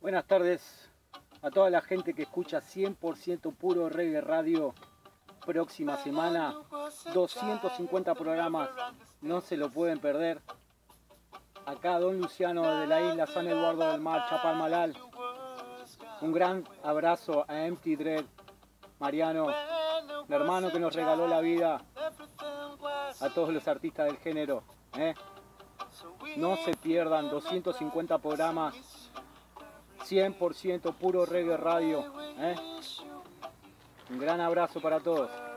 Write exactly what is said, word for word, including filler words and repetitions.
Buenas tardes a toda la gente que escucha cien por ciento Puro Reggae Radio. Próxima semana, doscientos cincuenta programas, no se lo pueden perder. Acá Don Luciano de la isla San Eduardo del Mar, Chapalmalal. Un gran abrazo a Empty Dread, Mariano, el hermano que nos regaló la vida, a todos los artistas del género. ¿eh? No se pierdan doscientos cincuenta programas, cien por ciento Puro Reggae Radio. ¿eh? Un gran abrazo para todos.